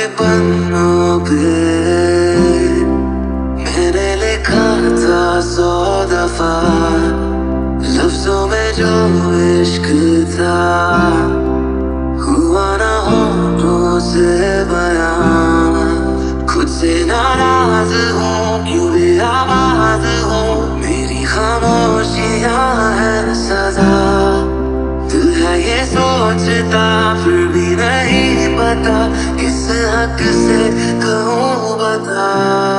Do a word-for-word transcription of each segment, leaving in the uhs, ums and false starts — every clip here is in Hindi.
पन्नों पे मैंने लिखा था सौ दफा, लफ्जों में जो इश्क था हुआ ना होठों से बयां। खुद से नाराज हूँ, क्यों बेआवाज हूँ, मेरी खामोशियाँ है सजा। दिल है ये सोचता फिर भी नहीं पता, किस हक से कहूँ बता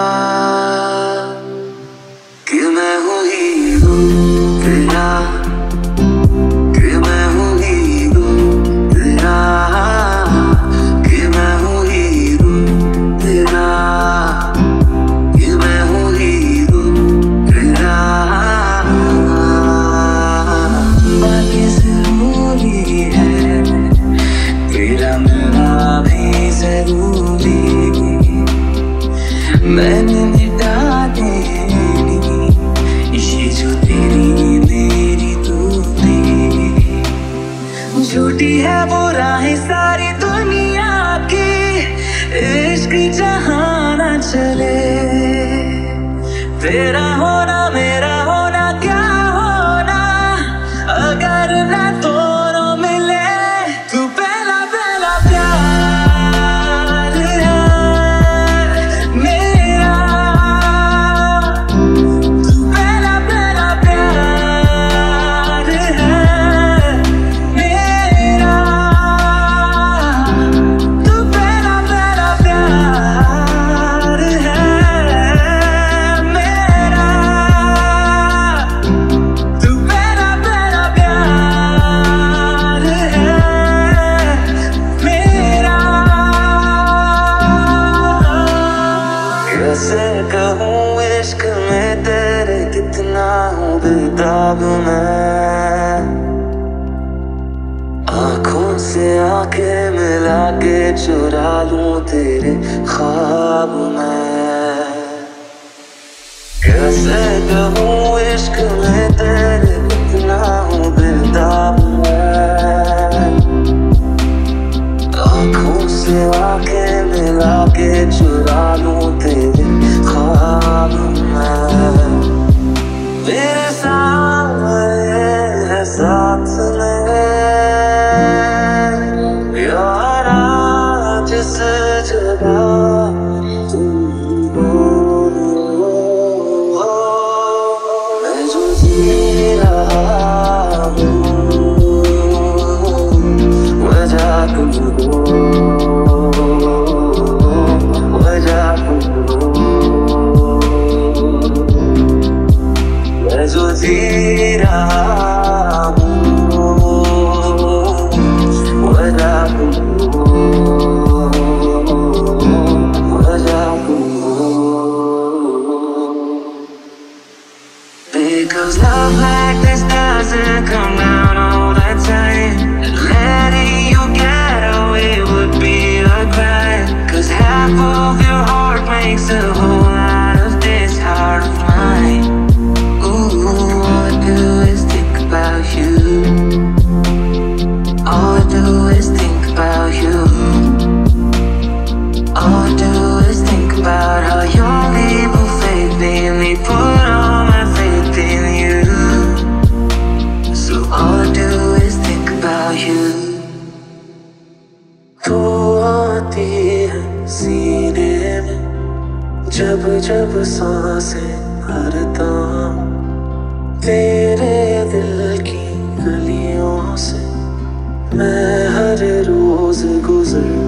कि मैं हूँ हीरो तेरा, कि मैं हूँ हीरो तेरा, कि मैं हूँ हीरो तेरा, कि मैं हूँ हीरो तेरा। बाकी जरूरी है तेरा मिलना भी जरूरी, मैंने मिटा देनी ये जो तेरी मेरी दूरी। झूठी है वो राहें सारी दुनिया की, इश्क जहाँ ना चले। तेरा होना मेरा होना क्या होना, अगर ना दोनों मिले। तू पहला पहला प्यार है मेरा, तू पहला पहला प्यार है मेरा, तू पहला पहला प्यार है मेरा, तू पहला पहला प्यार है मेरा। कैसे कहूँ इश्क में तेरे कितना हूँ बेताब मैं, आँखों से आंखें मिला के चुरा लूं तेरे ख्वाब मैं। कैसे कहूँ इश्क में तेरे कितना हूँ बेताब मैं, आँखों से आंखें मिला के चुरा लूं तेरे ख्वाब मैं। मेरे सामने है साथ में यारा, जिस जगह तुम हो, मैं जो जी रहा हूँ वजह तुम हो, वजह तुम हो। मैं जो जी रहा हूँ वजह तुम हो, वजह तुम हो। Because love like this doesn't come out all the time, and letting you get away would be a crime. Cause half of your heart makes a whole lot of this heart of mine. Ooh, all I do is think about you, all I do is think about you, all I do is think about how your evil faith made me put all my faith in you. So all I do is think about you. तू आती है सीने में जब जब सांसें भरता हूँ, तेरे दिल की गलियों से मैं हर रोज गुजर